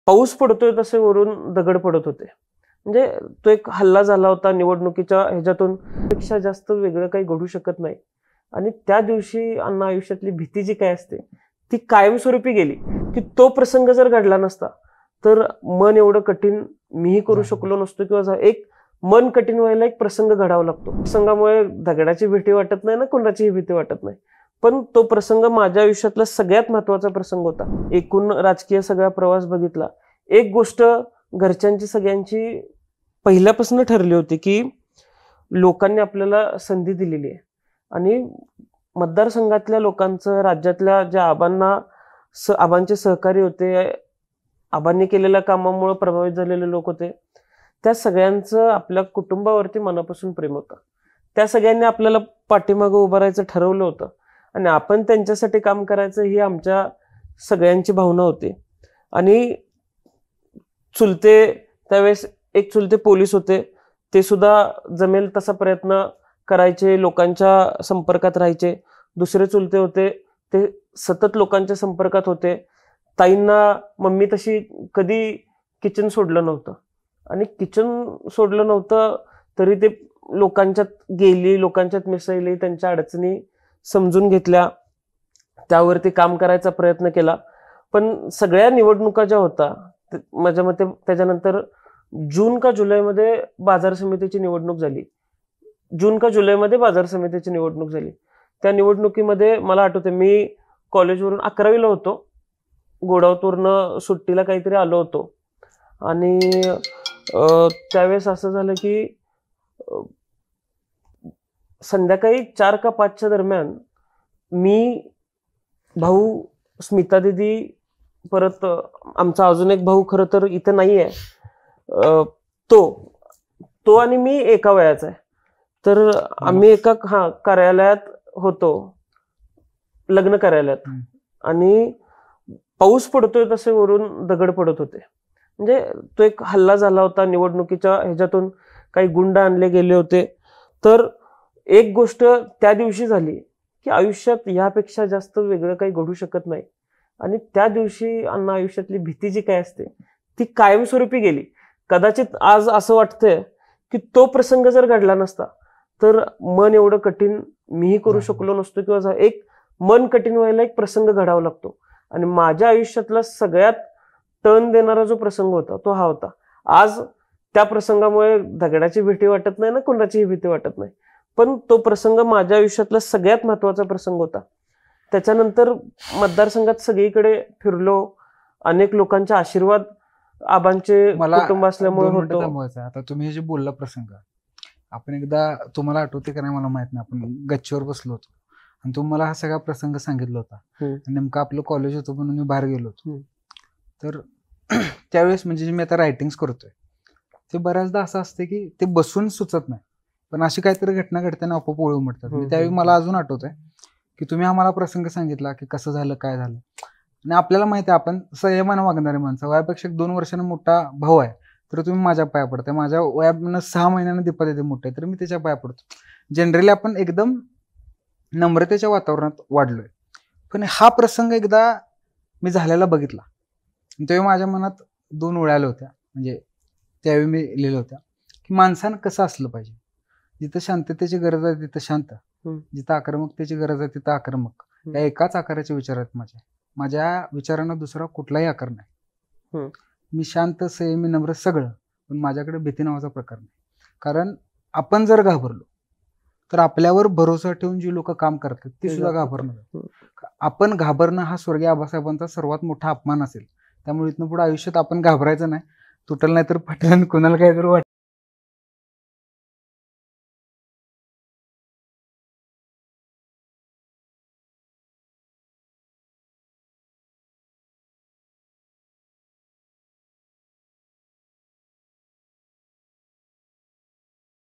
पाऊस पडतोय तसे वरून दगड पडत होते. म्हणजे तो एक हल्ला झाला होता निवडणुकीच्या ह्याच्यातून पेक्षा जास्त वेगळं काही घडू शकत नाही. आणि त्या दिवशी अण्णा आयुष्यातली भीती जी काय असते ती कायमस्वरूपी गेली, की तो प्रसंग जर घडला नसता तर मन एवढं कठीण मीही करू शकलो नसतो, किंवा एक मन कठीण व्हायला एक प्रसंग घडावा लागतो. प्रसंगामुळे दगडाची भीती वाटत नाही ना, कोणाचीही भीती वाटत नाही. पण तो प्रसंग माझ्या आयुष्यातला सगळ्यात महत्वाचा प्रसंग होता. एकूण राजकीय सगळा प्रवास बघितला, एक गोष्ट घरच्यांची सगळ्यांची पहिल्यापासून ठरली होती, की लोकांनी आपल्याला संधी दिलेली आहे आणि मतदारसंघातल्या लोकांचं, राज्यातल्या ज्या आबांचे सहकारी होते, आबांनी केलेल्या कामामुळे प्रभावित झालेले लोक होते, त्या सगळ्यांचं आपल्या कुटुंबावरती मनापासून प्रेम होतं. त्या सगळ्यांनी आपल्याला पाठीमागं उभं राहायचं ठरवलं होतं आणि आपण त्यांच्यासाठी काम करायचं ही आमच्या सगळ्यांची भावना होती. आणि त्यावेळेस एक चुलते पोलीस होते, ते सुद्धा जमेल तसा प्रयत्न करायचे, लोकांच्या संपर्कात राहायचे. दुसरे चुलते होते, ते सतत लोकांच्या संपर्कात होते. ताईंना मम्मी तशी कधी किचन सोडलं नव्हतं आणि किचन सोडलं नव्हतं तरी ते लोकांच्यात गेली, लोकांच्यात मिसळली, त्यांच्या अडचणी समजून घेतल्या, त्यावरती काम करायचा प्रयत्न केला. पण सगळ्या निवडणुका ज्या होता माझ्या मते त्याच्यानंतर जून का जुलैमध्ये बाजार समितीची निवडणूक झाली. त्या निवडणुकीमध्ये मला आठवते, मी कॉलेजवरून 11वीला होतो, गोडावतवरनं सुट्टीला काहीतरी आलो होतो आणि त्यावेळेस असं झालं की संध्याकाळी 4 का 5च्या दरम्यान मी, भाऊ, स्मिता दिदी, परत आमचा अजून एक भाऊ खरं तर इथं नाही आहे, तो आणि मी एका वयाचा आहे. तर आम्ही एका कार्यालयात होतो, लग्न कार्यालयात, आणि पाऊस पडतोय तसे वरून दगड पडत होते. म्हणजे तो एक हल्ला झाला होता निवडणुकीच्या ह्याच्यातून, काही गुंड आणले गेले होते. तर एक गोष्ट त्या दिवशी झाली, की आयुष्यात यापेक्षा जास्त वेगळं काही घडू शकत नाही. आणि त्या दिवशी अण्णा आयुष्यातली भीती जी काय असते ती कायमस्वरूपी गेली. कदाचित आज असं वाटतंय की तो प्रसंग जर घडला नसता तर मन एवढं कठीण मीही करू शकलो नसतो, किंवा एक मन कठीण व्हायला एक प्रसंग घडावा लागतो. आणि माझ्या आयुष्यातला सगळ्यात टर्न देणारा जो प्रसंग होता तो हा होता. आज त्या प्रसंगामुळे दगडाची भीती वाटत नाही ना, कोणाचीही भीती वाटत नाही. पण तो प्रसंग माझ्या आयुष्यातला सगळ्यात महत्वाचा प्रसंग होता. त्याच्यानंतर मतदारसंघात सगळीकडे फिरलो, अनेक लोकांचे आशीर्वाद आबांचे कुटुंब असल्यामुळे होतो. आता तुम्ही हे जे बोलला प्रसंग, आपण एकदा, तुम्हाला आठवते का नाही मला माहित नाही, आपण गच्चीवर बसलो होतो आणि तुम्ही मला हा सगळा प्रसंग सांगितला होता. नेमकं आपलं कॉलेज होतं म्हणून मी बाहेर गेलो होतो. तर त्यावेळेस म्हणजे मी आता रायटिंग्स करतोय, ते बऱ्याचदा असं असते की ते बसून सुचत नाही, पण अशी काहीतरी घटना घडताना आपोआप ओळख उमटतात. त्यावेळी मला अजून आठवत आहे की तुम्ही आम्हाला प्रसंग सांगितला की कसं झालं, काय झालं. आणि आपल्याला माहिती आहे आपण संयमानं वागणारे माणसं, वयापेक्षा 2 वर्षांनी मोठा भाऊ आहे तर तुम्ही माझ्या पाया पडताय, माझ्या वयानं 6 महिन्यानं दीपा देते मोठे तर मी त्याच्या पाया पडतो. जनरली आपण एकदम नम्रतेच्या वातावरणात वाढलोय. पण हा प्रसंग एकदा मी झालेला बघितला, तेव्हा माझ्या मनात 2 ओळ्या आल्या होत्या. म्हणजे त्यावेळी मी लिहिलं होत्या की माणसानं कसं असलं पाहिजे. जिथं शांततेची गरज आहे तिथं शांत, जिथं आक्रमकतेची गरज आहे तिथं आक्रमक. या एकाच आकाराचे विचार आहेत माझ्या विचारांना दुसरा कुठलाही आकार नाही. मी शांत, संयमी, नम्र सगळं, पण माझ्याकडे भीती नावाचा प्रकार नाही. कारण आपण जर घाबरलो तर आपल्यावर भरोसा ठेवून जी लोक काम करतात ती सुद्धा घाबरणार. आपण घाबरणं हा स्वर्गीय आबासाहेबांचा सर्वात मोठा अपमान असेल. त्यामुळे इथनं पुढे आयुष्यात आपण घाबरायचं नाही, तुटल नाही तर पटेल, कोणाला काहीतरी वाटतं